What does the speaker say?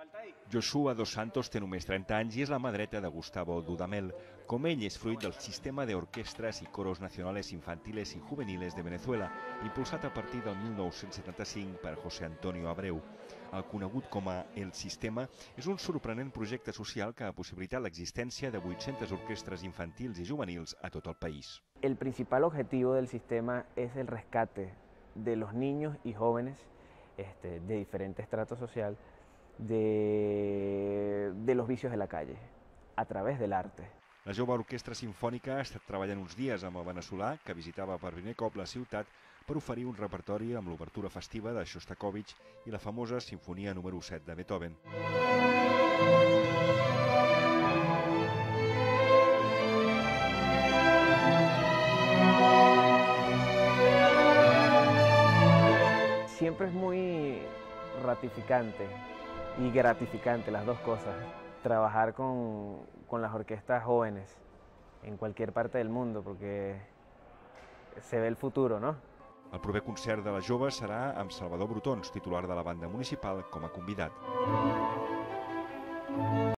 Joshua dos Santos té només 30 anys i és la mà dreta de Gustavo Dudamel. Com ell, és fruit del Sistema de Orquestas y Coros Nacionales Infantiles y Juveniles de Venezuela, impulsat a partir del 1975 per José Antonio Abreu. El conegut com a El Sistema és un sorprenent projecte social que ha possibilitat l'existència de 800 orquestres infantils i juvenils a tot el país. El principal objetivo del sistema es el rescate de los niños y jóvenes de diferente estrato social de los vicios de la calle, a través del arte. La jove orquestra simfònica ha estat treballant uns dies amb el veneçolà, que visitava per primer cop la ciutat, per oferir un repertori amb l'obertura festiva de Shostakovich i la famosa Sinfonia número 7 de Beethoven. Siempre es muy ratificante y gratificante, las dos cosas, trabajar con las orquestas jóvenes en cualquier parte del mundo, porque se ve el futuro, ¿no? El proper concert de les joves serà amb Salvador Brotons, titular de la banda municipal, com a convidat.